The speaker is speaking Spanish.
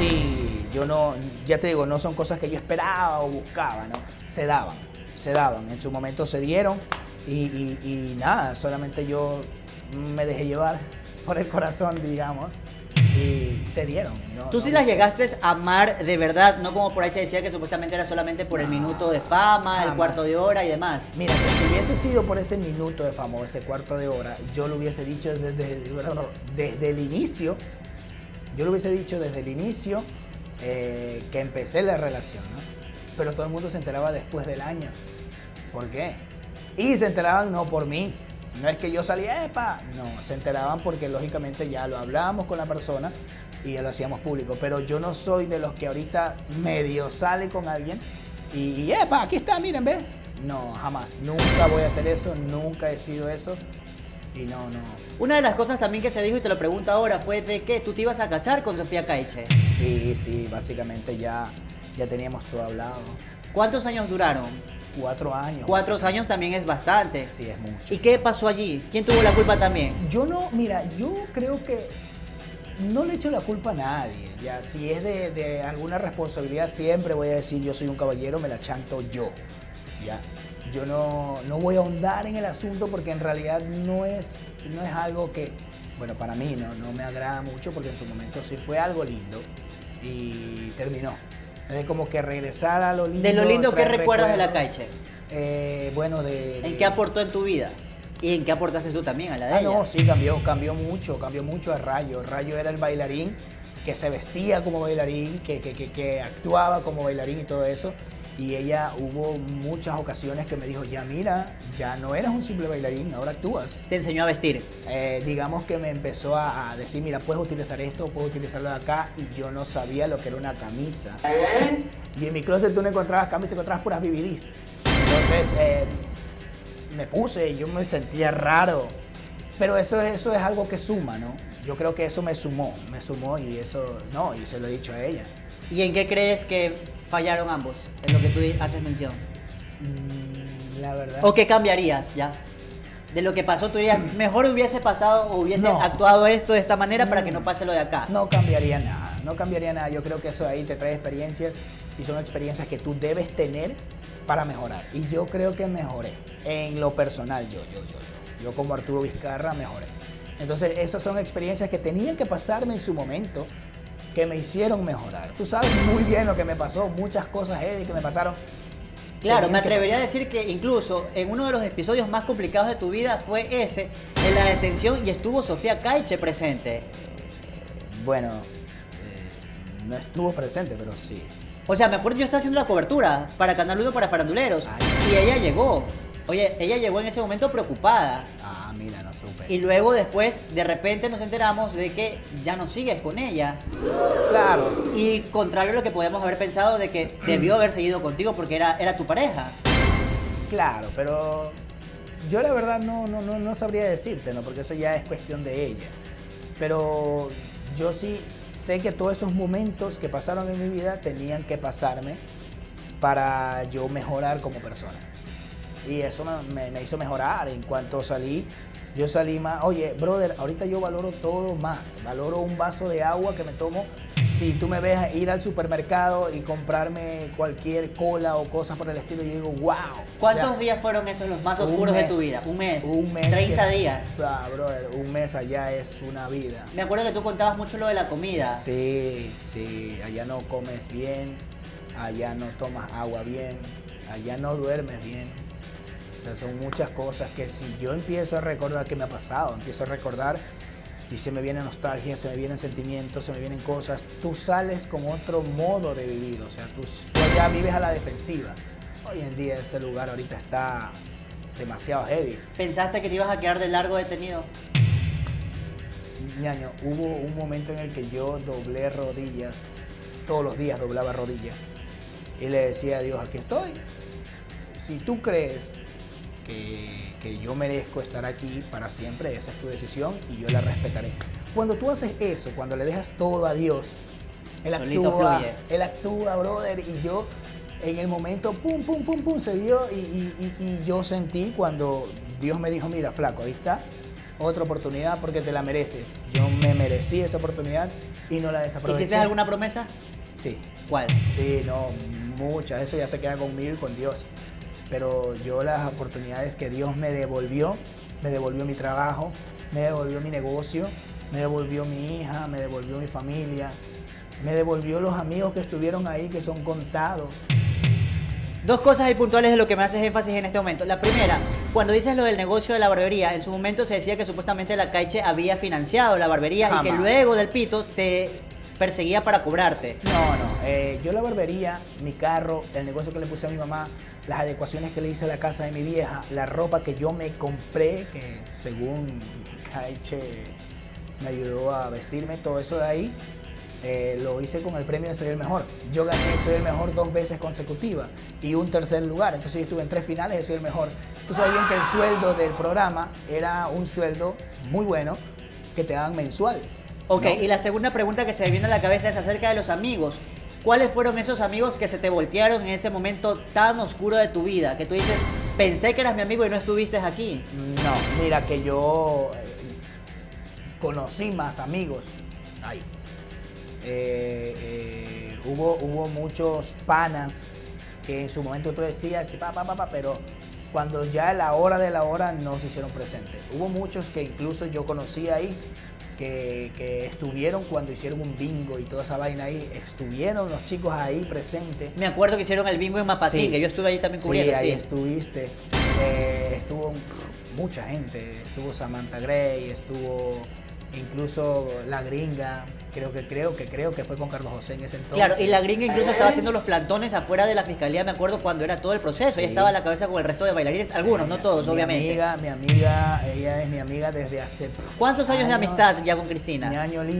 Sí, yo no, ya te digo, no son cosas que yo esperaba o buscaba, ¿no? Se daban, en su momento se dieron y nada, solamente yo me dejé llevar por el corazón, digamos, y se dieron. No, Tú sí no las sé. llegaste a amar de verdad, no como por ahí se decía que supuestamente era solamente por el minuto de fama, el jamás. cuarto de hora y demás. Mira, que si hubiese sido por ese minuto de fama o ese cuarto de hora, yo lo hubiese dicho desde el inicio, yo lo hubiese dicho desde el inicio que empecé la relación, ¿no? Pero todo el mundo se enteraba después del año. ¿Por qué? Y se enteraban no por mí, no es que yo salía, ¡epa! No, se enteraban porque lógicamente ya lo hablábamos con la persona y ya lo hacíamos público. Pero yo no soy de los que ahorita medio sale con alguien y ¡epa! Aquí está, miren, ve. No, jamás, nunca voy a hacer eso, nunca he sido eso y no. Una de las cosas también que se dijo, y te lo pregunto ahora, fue de que tú te ibas a casar con Sofía Caiche. Sí, básicamente ya teníamos todo hablado. ¿Cuántos años duraron? 4 años. 4 años también es bastante. Sí, es mucho. ¿Y qué pasó allí? ¿Quién tuvo la culpa también? Yo no, mira, yo creo que no le echo la culpa a nadie. Ya, si es de alguna responsabilidad, siempre voy a decir yo soy un caballero, me la chanto yo. Ya, yo no voy a ahondar en el asunto porque en realidad no es algo que, bueno, para mí no me agrada mucho porque en su momento sí fue algo lindo y terminó. Es como que regresar a lo lindo. De lo lindo, ¿qué traer recuerdas de la recuerdos. Caiche? Bueno, ¿En qué aportó en tu vida? ¿Y en qué aportaste tú también a la de ella? No, sí, cambió mucho a Rayo. Rayo era el bailarín que se vestía como bailarín, que actuaba como bailarín y todo eso. Y ella hubo muchas ocasiones que me dijo, ya mira, ya no eres un simple bailarín, ahora actúas. Te enseñó a vestir. Digamos que me empezó a decir, mira, puedes utilizar esto, puedes utilizarlo de acá, y yo no sabía lo que era una camisa. Y en mi closet tú no encontrabas camisas, encontrabas puras BBDs. Entonces me puse, yo me sentía raro. Pero eso es algo que suma, ¿no? Yo creo que eso me sumó y eso, no, y se lo he dicho a ella. ¿Y en qué crees que fallaron ambos? En lo que tú haces mención. La verdad. ¿O qué cambiarías ya? De lo que pasó, tú dirías, mejor hubiese pasado o hubiese No. actuado esto de esta manera para que no pase lo de acá. No cambiaría nada, Yo creo que eso ahí te trae experiencias y son experiencias que tú debes tener para mejorar. Y yo creo que mejoré. En lo personal, yo como Arturo Vizcarra mejoré. Entonces, esas son experiencias que tenían que pasarme en su momento, que me hicieron mejorar. Tú sabes muy bien lo que me pasó, muchas cosas heavy que me pasaron. Claro, me Tenían que atrevería a pasar. decir que incluso en uno de los episodios más complicados de tu vida fue ese, en la detención, y estuvo Sofía Caiche presente. Bueno, no estuvo presente, pero sí. O sea, me acuerdo yo estaba haciendo la cobertura para Canal 1 para Faranduleros. Ay. Y ella llegó. Oye, ella llegó en ese momento preocupada. Ah, mira, no supe. Y luego después, de repente nos enteramos de que ya no sigues con ella. Claro. Y contrario a lo que podíamos haber pensado de que debió haber seguido contigo porque era tu pareja. Claro, pero yo la verdad no sabría decirte, ¿no? Porque eso ya es cuestión de ella. Pero yo sí sé que todos esos momentos que pasaron en mi vida tenían que pasarme para yo mejorar como persona. Y eso me hizo mejorar. En cuanto salí, yo salí más, oye, brother, ahorita yo valoro todo más. Valoro un vaso de agua que me tomo. Si tú me ves ir al supermercado y comprarme cualquier cola o cosas por el estilo, yo digo, wow. ¿Cuántos días fueron esos los más oscuros de tu vida? Un mes. Un mes. 30 días. Ah, brother, un mes allá es una vida. Me acuerdo que tú contabas mucho lo de la comida. Sí, allá no comes bien, allá no tomas agua bien, allá no duermes bien. O sea, son muchas cosas que si yo empiezo a recordar qué me ha pasado, empiezo a recordar y se me viene nostalgia, se me vienen sentimientos, se me vienen cosas, tú sales con otro modo de vivir, o sea, tú ya vives a la defensiva. Hoy en día ese lugar ahorita está demasiado heavy. ¿Pensaste que te ibas a quedar de largo detenido? Ñaño, hubo un momento en el que yo doblé rodillas, todos los días doblaba rodillas y le decía a Dios, aquí estoy. Si tú crees que yo merezco estar aquí para siempre, esa es tu decisión y yo la respetaré. Cuando tú haces eso, cuando le dejas todo a Dios, Solito fluye. Él actúa, brother, y yo en el momento, pum, se dio y yo sentí cuando Dios me dijo, mira, flaco, ahí está, otra oportunidad porque te la mereces. Yo me merecí esa oportunidad y no la desaproveché. ¿Hiciste alguna promesa? Sí. ¿Cuál? Sí, no, muchas. Eso ya se queda conmigo y con Dios. Pero yo las oportunidades que Dios me devolvió mi trabajo, me devolvió mi negocio, me devolvió mi hija, me devolvió mi familia, me devolvió los amigos que estuvieron ahí, que son contados. Dos cosas ahí puntuales de lo que me haces énfasis en este momento. La primera, cuando dices lo del negocio de la barbería, en su momento se decía que supuestamente la Caiche había financiado la barbería. Jamás. Y que luego del pito te perseguía para cobrarte. No, yo la barbería, mi carro, el negocio que le puse a mi mamá, las adecuaciones que le hice a la casa de mi vieja, la ropa que yo me compré, que según Caiche me ayudó a vestirme, todo eso de ahí, lo hice con el premio de Soy el Mejor. Yo gané Soy el Mejor 2 veces consecutivas y un tercer lugar. Entonces yo estuve en 3 finales de Soy el Mejor. Tú sabes bien que el sueldo del programa era un sueldo muy bueno que te daban mensual. Ok, ¿no? Y la segunda pregunta que se me viene a la cabeza es acerca de los amigos. ¿Cuáles fueron esos amigos que se te voltearon en ese momento tan oscuro de tu vida? Que tú dices, pensé que eras mi amigo y no estuviste aquí. No, mira que yo conocí más amigos ahí. Hubo muchos panas que en su momento tú decías, pero cuando ya a la hora de la hora no se hicieron presentes. Hubo muchos que incluso yo conocí ahí, que estuvieron cuando hicieron un bingo y toda esa vaina ahí, estuvieron los chicos ahí presentes. Me acuerdo que hicieron el bingo en Mapatín, sí, que yo estuve ahí también cubriendo. Sí, ahí estuviste. Estuvo mucha gente, estuvo Samantha Gray, estuvo incluso La Gringa, creo que fue con Carlos José en ese entonces. Claro, y La Gringa incluso estaba haciendo los plantones afuera de la fiscalía, me acuerdo cuando era todo el proceso. Sí. Ella estaba a la cabeza con el resto de bailarines, algunos, no todos, obviamente. Mi amiga, ella es mi amiga desde hace... ¿Cuántos años de amistad ya con Cristina? Mi año